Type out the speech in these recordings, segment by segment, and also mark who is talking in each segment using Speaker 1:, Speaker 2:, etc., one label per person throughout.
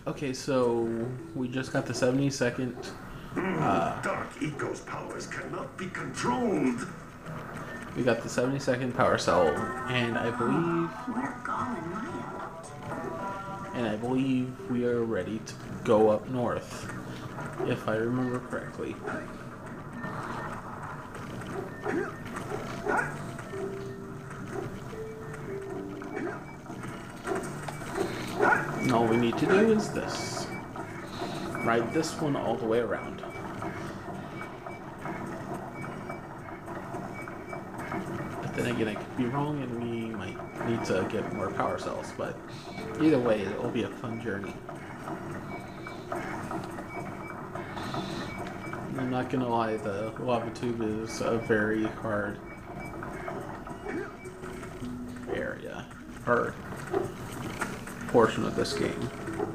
Speaker 1: Okay, so we just got the 72nd.
Speaker 2: Dark Eco's powers cannot be controlled.
Speaker 1: We got the 72nd power cell, and I believe.
Speaker 3: We're going mild.
Speaker 1: And I believe we are ready to go up north, if I remember correctly. And all we need to do is this. Ride this one all the way around. But then again, I could be wrong and we might need to get more power cells, but either way, it'll be a fun journey. I'm not gonna lie, the lava tube is a very hard area, or portion of this game.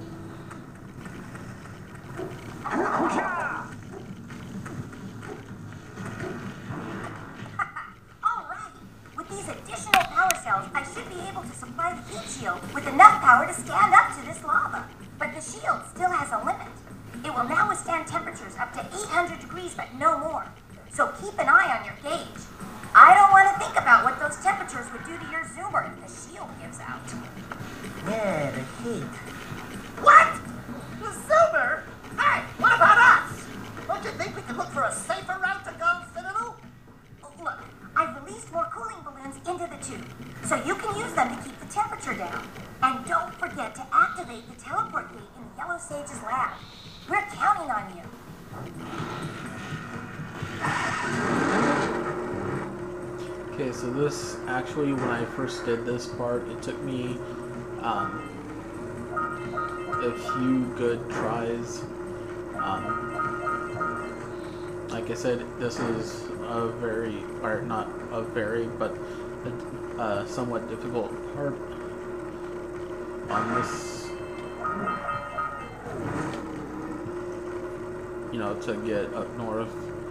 Speaker 3: With enough power to stand up to this lava. But the shield still has a limit. It will now withstand temperatures up to 800 degrees, but no more. So keep an eye on your gauge. I don't want to think about what those temperatures would do to your zoomer if the shield gives out.
Speaker 4: Yeah, the heat.
Speaker 3: What?
Speaker 4: The zoomer? Hey, what about us? Don't you think we could look for a safer route to go, Citadel?
Speaker 3: Look, I've released more cooling balloons into the tube, so you can use them to keep the temperature down. And don't forget to activate the teleport gate in the Yellow Sage's lab. We're counting on you.
Speaker 1: Okay, so this, actually, when I first did this part, it took me a few good tries. Like I said, this is a very, or not a very, but a somewhat difficult part on this, you know, to get up north.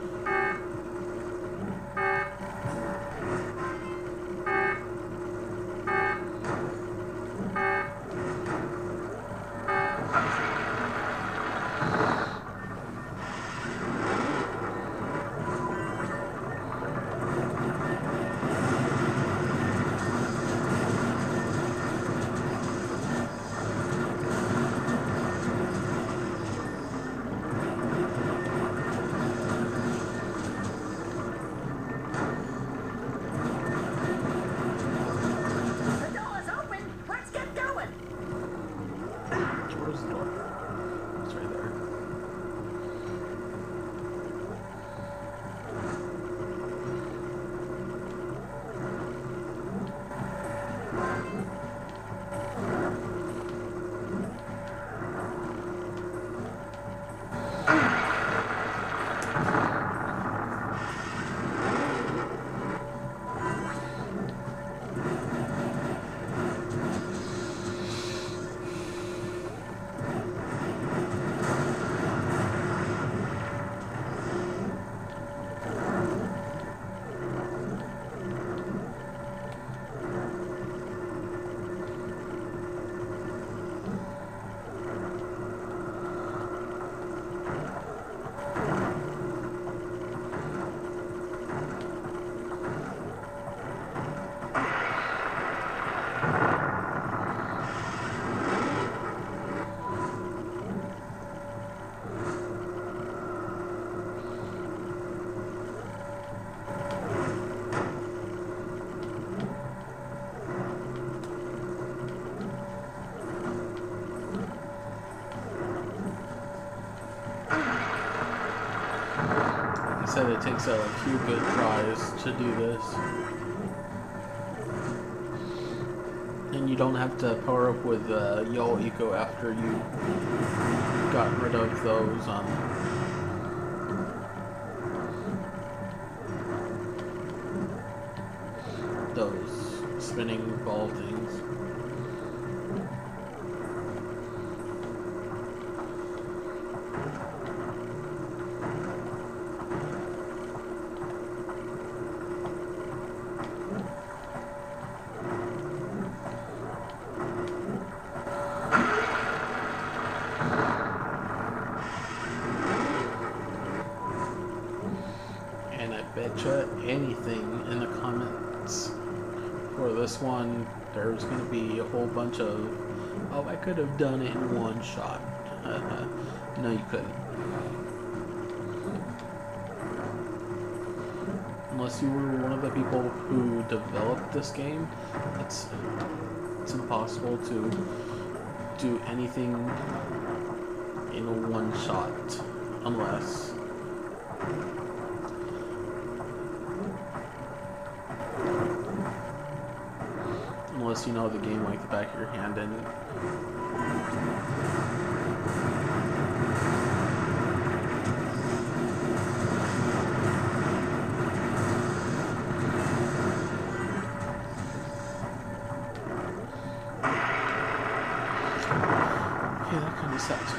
Speaker 1: Said it takes a few good tries to do this, and you don't have to power up with Yellow Eco after you got rid of those spinning ball things. anything in the comments for this one. There's going to be a whole bunch of, oh, I could have done it in one shot. No, you couldn't. Unless you were one of the people who developed this game, it's impossible to do anything in a one shot, unless you know the game like the back of your hand. And okay, that kind of sucks.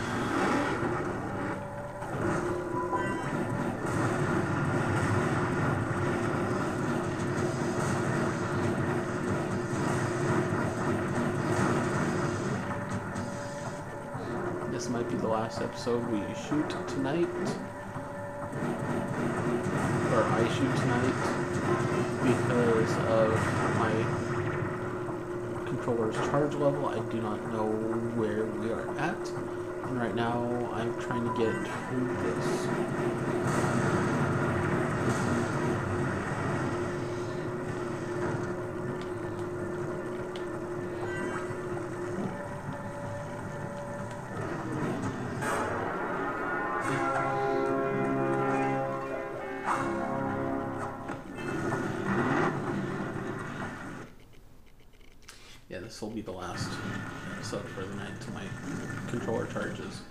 Speaker 1: This might be the last episode we shoot tonight, or I shoot tonight, because of my controller's charge level. I do not know where we are at, and right now I'm trying to get through this. Yeah, this will be the last episode for the night until my controller charges.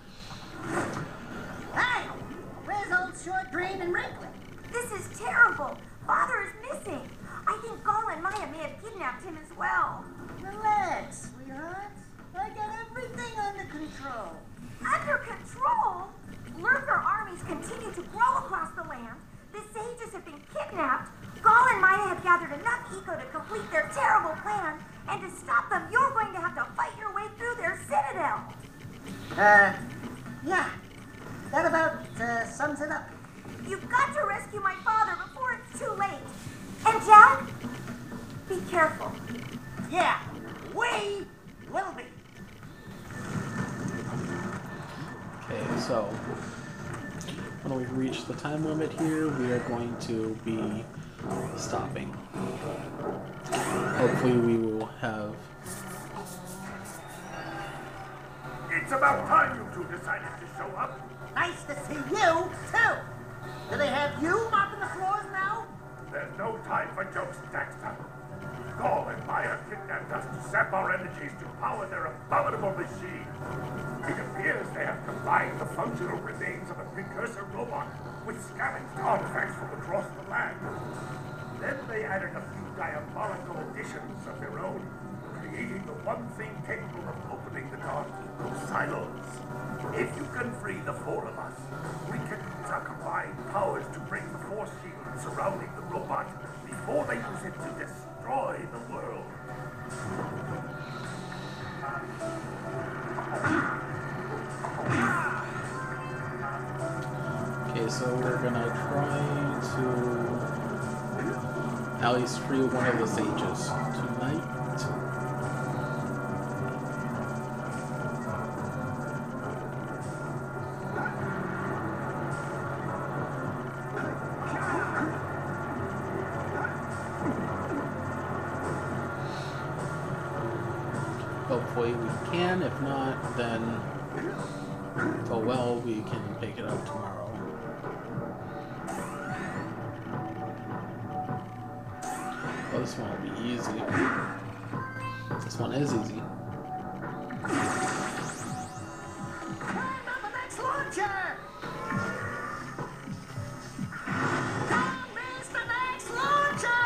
Speaker 4: Hey! Where's old Short Drain and Wrinkly?
Speaker 3: This is terrible. Father is missing. I think Gall and Maya may have kidnapped him as well.
Speaker 4: Relax, sweetheart. I got everything under control.
Speaker 3: Under control? Lurker armies continue to grow across the land. The sages have been kidnapped. Gall and Maya have gathered enough eco to complete their terrible plan. And to stop them, you're going to have to fight your way through their Citadel.
Speaker 4: Yeah. That about sums it up.
Speaker 3: You've got to rescue my father before it's too late. And Jack, be careful.
Speaker 4: Yeah, we will be.
Speaker 1: Okay, so when we reach the time limit here, we are going to be stopping. Hopefully we will have...
Speaker 2: It's about time you two decided to show up.
Speaker 4: Nice to see you, too. Do they have you mopping the floors now?
Speaker 2: There's no time for jokes, Daxter. Gall and Maya kidnapped us to sap our energies to power their abominable machine. It appears they have combined the functional remains of a Precursor robot with scavenged artifacts from across the land. Then they added a few diabolical additions of their own, creating the one thing capable of opening the dark eco silos. If you can free the four of us, we can use our combined powers to break the force shield surrounding the robot before they use it to destroy the world.
Speaker 1: Okay, so we're gonna try to at least free one of the sages tonight. Hopefully we can. If not, then oh well, we can pick it up tomorrow. Oh, this one will be easy. This one is easy.
Speaker 4: Climb on the next launcher! Don't miss the next launcher!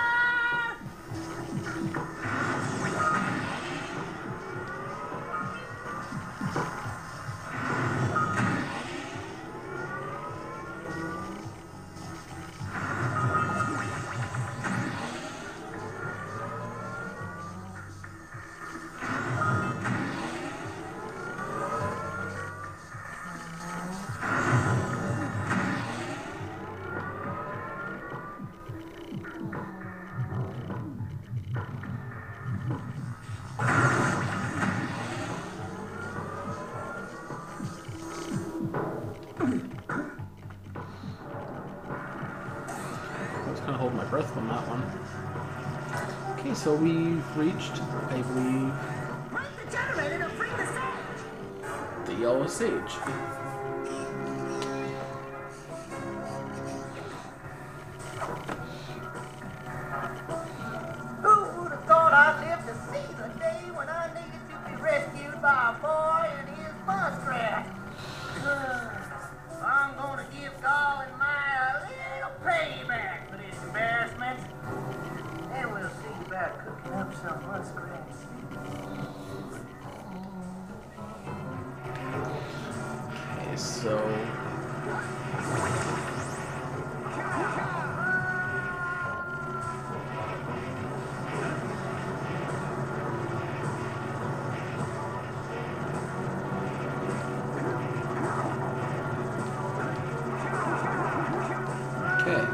Speaker 1: on that one. Okay, so we've reached, I believe,
Speaker 4: Break the generator to free the sage.
Speaker 1: the Yellow Sage.
Speaker 4: Who would have thought I'd live to see the day when I needed to be rescued by a boy and his muskrat? I'm gonna give Gall and Maya a little payback for this embarrassment. And we'll see about cooking up some muskrats.
Speaker 1: Okay, so okay.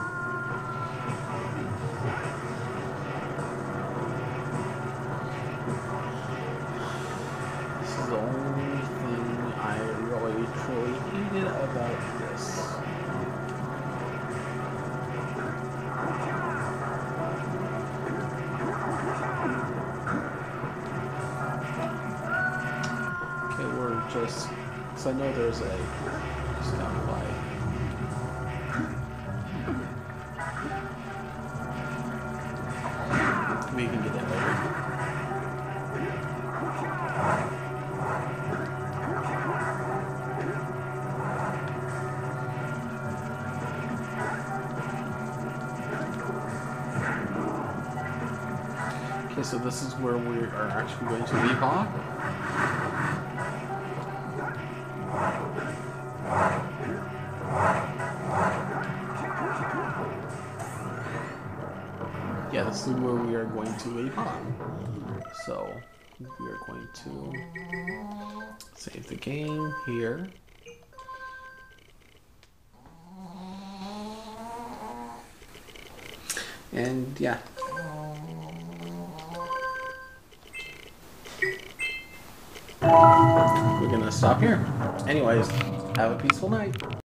Speaker 1: This is the only thing I really truly hated about this. Okay, we're just, because I know there's a scout by. We can get that later. Okay, so this is where we are actually going to leave off. Yeah, this is where we are going to leave off. So, we are going to save the game here. And yeah. We're gonna stop here. Anyways, have a peaceful night.